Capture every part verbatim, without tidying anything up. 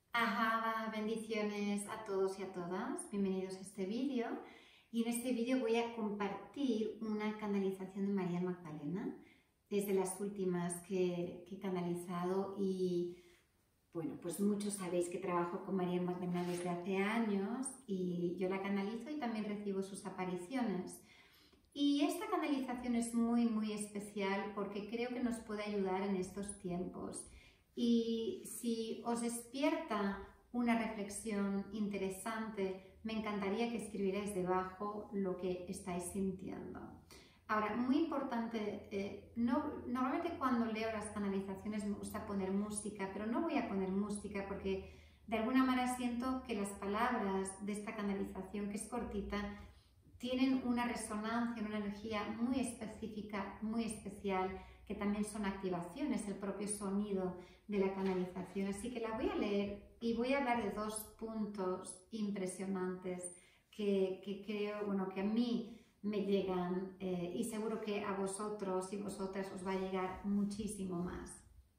Ajá, bendiciones a todos y a todas, bienvenidos a este vídeo. Y en este vídeo voy a compartir una canalización de María Magdalena, desde las últimas que, que he canalizado. Y bueno, pues muchos sabéis que trabajo con María Magdalena desde hace años y yo la canalizo y también recibo sus apariciones. Y esta canalización es muy muy especial porque creo que nos puede ayudar en estos tiempos. Y si os despierta una reflexión interesante, me encantaría que escribierais debajo lo que estáis sintiendo. Ahora, muy importante, eh, no, normalmente cuando leo las canalizaciones me gusta poner música, pero no voy a poner música porque de alguna manera siento que las palabras de esta canalización, que es cortita, tienen una resonancia, una energía muy específica, muy especial, que también son activaciones, el propio sonido de la canalización. Así que la voy a leer y voy a hablar de dos puntos impresionantes que, que creo, bueno, que a mí me llegan eh, y seguro que a vosotros y vosotras os va a llegar muchísimo más.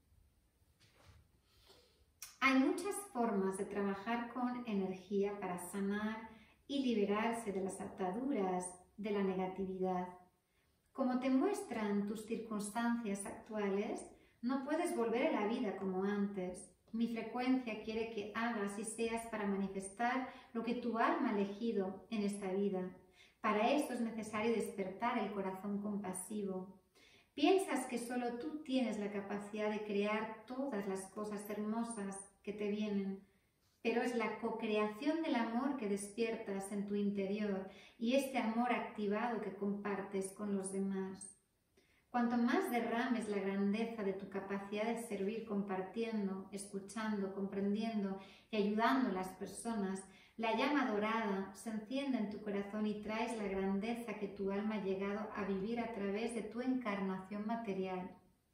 Hay muchas formas de trabajar con energía para sanar y liberarse de las ataduras de la negatividad. Como te muestran tus circunstancias actuales, no puedes volver a la vida como antes. Mi frecuencia quiere que hagas y seas para manifestar lo que tu alma ha elegido en esta vida. Para esto es necesario despertar el corazón compasivo. Piensas que solo tú tienes la capacidad de crear todas las cosas hermosas que te vienen, pero es la co-creación del amor que despiertas en tu interior y este amor activado que compartes con los demás. Cuanto más derrames la grandeza de tu capacidad de servir compartiendo, escuchando, comprendiendo y ayudando a las personas, la llama dorada se enciende en tu corazón y traes la grandeza que tu alma ha llegado a vivir a través de tu encarnación material.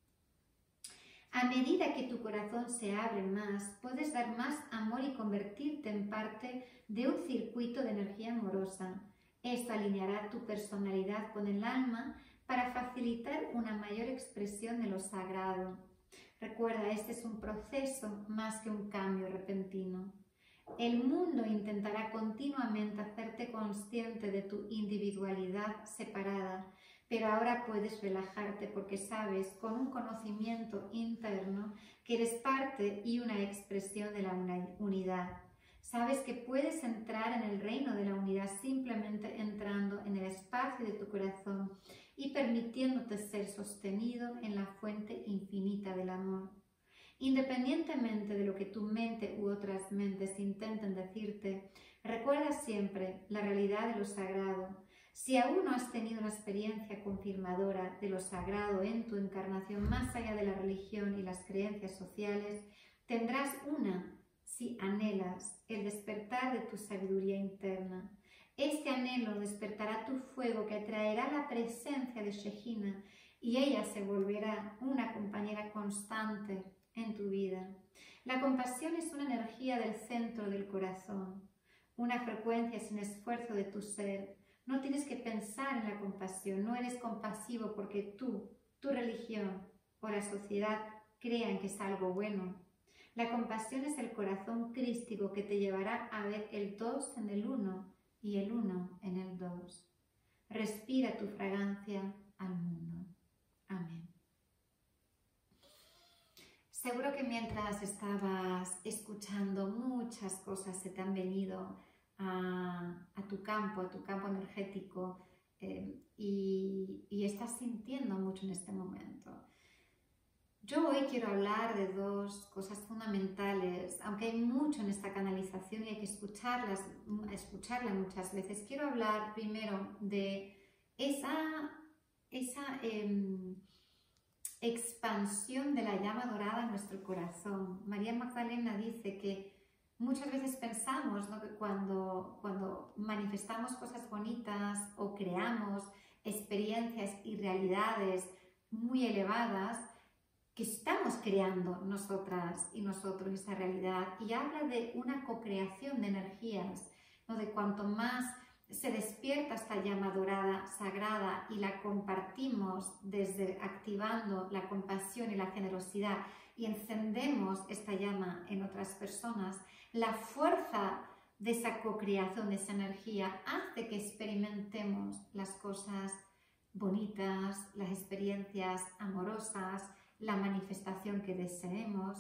A medida que tu corazón se abre más, puedes dar más amor y convertirte en parte de un circuito de energía amorosa. Esto alineará tu personalidad con el alma para facilitar una mayor expresión de lo sagrado. Recuerda, este es un proceso más que un cambio repentino. El mundo intentará continuamente hacerte consciente de tu individualidad separada, pero ahora puedes relajarte porque sabes, con un conocimiento interno, que eres parte y una expresión de la unidad. Sabes que puedes entrar en el reino de la unidad simplemente entrando en el espacio de tu corazón y permitiéndote ser sostenido en la fuente infinita del amor. Independientemente de lo que tu mente u otras mentes intenten decirte, recuerda siempre la realidad de lo sagrado. Si aún no has tenido una experiencia confirmadora de lo sagrado en tu encarnación más allá de la religión y las creencias sociales, tendrás una si anhelas el despertar de tu sabiduría interna. Este anhelo despertará tu fuego que atraerá la presencia de Shekhinah y ella se volverá una compañera constante en tu vida. La compasión es una energía del centro del corazón, una frecuencia sin esfuerzo de tu ser. No tienes que pensar en la compasión, no eres compasivo porque tú, tu religión o la sociedad crean que es algo bueno. La compasión es el corazón crístico que te llevará a ver el dos en el uno y el uno en el dos. Respira tu fragancia al mundo. Amén. Seguro que mientras estabas escuchando muchas cosas se te han venido a, a tu campo, a tu campo energético eh, y, y estás sintiendo mucho en este momento. Yo hoy quiero hablar de dos cosas fundamentales, aunque hay mucho en esta canalización y hay que escucharlas, escucharla muchas veces. Quiero hablar primero de esa, esa eh, expansión de la llama dorada en nuestro corazón. María Magdalena dice que muchas veces pensamos, ¿no?, que cuando, cuando manifestamos cosas bonitas o creamos experiencias y realidades muy elevadas, que estamos creando nosotras y nosotros esa realidad, y habla de una co-creación de energías, ¿no?, de cuanto más se despierta esta llama dorada, sagrada, y la compartimos desde activando la compasión y la generosidad y encendemos esta llama en otras personas, la fuerza de esa co-creación, de esa energía, hace que experimentemos las cosas bonitas, las experiencias amorosas, la manifestación que deseemos.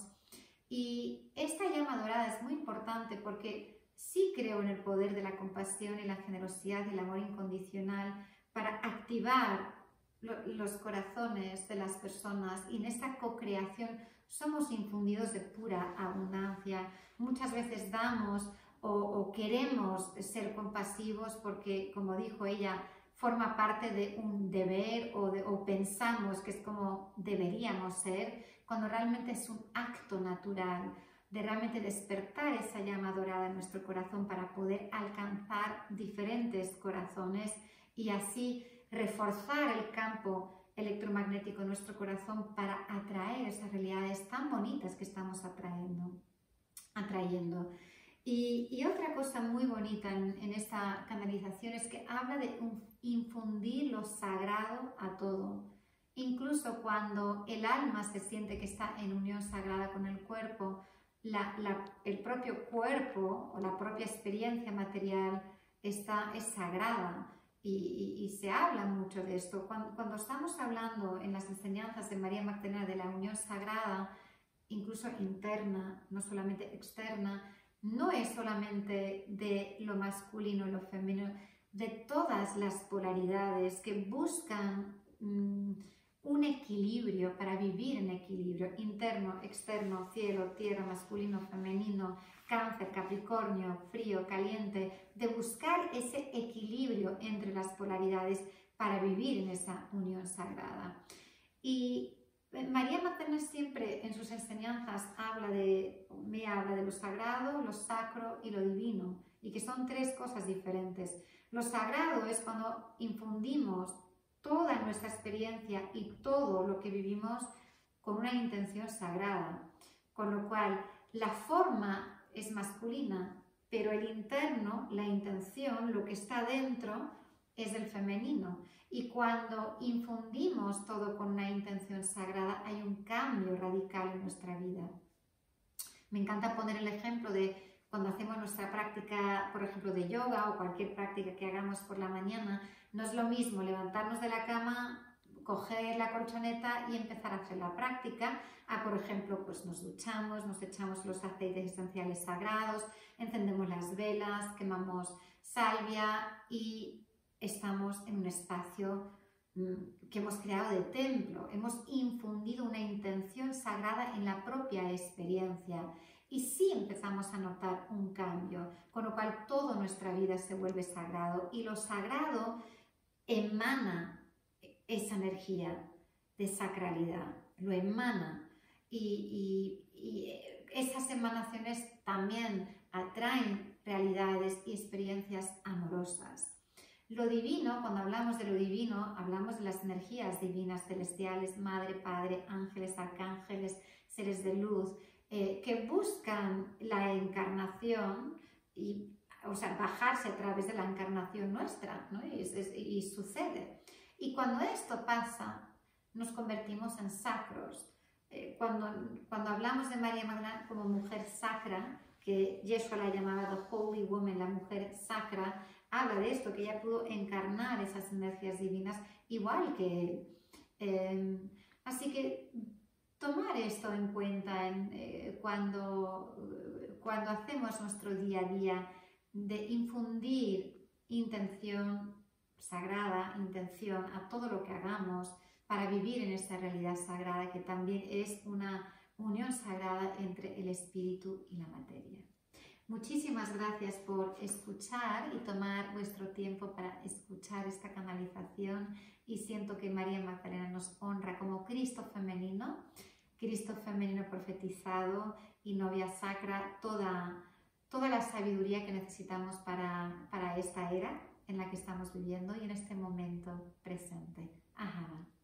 Y esta llama dorada es muy importante porque sí creo en el poder de la compasión y la generosidad y el amor incondicional para activar lo, los corazones de las personas, y en esta co-creación somos infundidos de pura abundancia. Muchas veces damos o, o queremos ser compasivos porque, como dijo ella, forma parte de un deber o, de, o pensamos que es como deberíamos ser, cuando realmente es un acto natural de realmente despertar esa llama dorada en nuestro corazón para poder alcanzar diferentes corazones y así reforzar el campo electromagnético en nuestro corazón para atraer esas realidades tan bonitas que estamos atrayendo. atrayendo. Y, y otra cosa muy bonita en, en esta canalización es que habla de un, infundir lo sagrado a todo. Incluso cuando el alma se siente que está en unión sagrada con el cuerpo, la, la, el propio cuerpo o la propia experiencia material está, es sagrada. Y, y, y se habla mucho de esto. Cuando, cuando estamos hablando en las enseñanzas de María Magdalena de la unión sagrada, incluso interna, no solamente externa, no es solamente de lo masculino y lo femenino, de todas las polaridades que buscan mmm, un equilibrio para vivir en equilibrio, interno, externo, cielo, tierra, masculino, femenino, cáncer, capricornio, frío, caliente, de buscar ese equilibrio entre las polaridades para vivir en esa unión sagrada. Y María Magdalena siempre en sus enseñanzas habla de, me habla de lo sagrado, lo sacro y lo divino, y que son tres cosas diferentes. Lo sagrado es cuando infundimos toda nuestra experiencia y todo lo que vivimos con una intención sagrada, con lo cual la forma es masculina, pero el interno, la intención, lo que está dentro, es el femenino. Y cuando infundimos todo con una intención sagrada, hay un cambio radical en nuestra vida. Me encanta poner el ejemplo de cuando hacemos nuestra práctica, por ejemplo, de yoga o cualquier práctica que hagamos por la mañana. No es lo mismo levantarnos de la cama, coger la colchoneta y empezar a hacer la práctica, a, por ejemplo, pues nos duchamos, nos echamos los aceites esenciales sagrados, encendemos las velas, quemamos salvia y estamos en un espacio mmm, que hemos creado de templo. Hemos infundido una intención sagrada en la propia experiencia y sí empezamos a notar un cambio, con lo cual toda nuestra vida se vuelve sagrado y lo sagrado emana esa energía de sacralidad, lo emana y, y, y esas emanaciones también atraen realidades y experiencias amorosas. Lo divino, cuando hablamos de lo divino, hablamos de las energías divinas, celestiales, Madre, Padre, ángeles, arcángeles, seres de luz, eh, que buscan la encarnación y, o sea, bajarse a través de la encarnación nuestra, ¿no? y, es, y sucede. Y cuando esto pasa, nos convertimos en sacros. Eh, cuando, cuando hablamos de María Magdalena como mujer sacra, que Yeshua la llamaba the Holy Woman, la mujer sacra, habla de esto, que ella pudo encarnar esas energías divinas igual que él. Eh, así que tomar esto en cuenta en, eh, cuando, cuando hacemos nuestro día a día, de infundir intención sagrada, intención a todo lo que hagamos para vivir en esta realidad sagrada que también es una unión sagrada entre el espíritu y la materia. Muchísimas gracias por escuchar y tomar vuestro tiempo para escuchar esta canalización y siento que María Magdalena nos honra como Cristo femenino, Cristo femenino profetizado y novia sacra, toda, toda la sabiduría que necesitamos para, para esta era en la que estamos viviendo y en este momento presente. Ahava.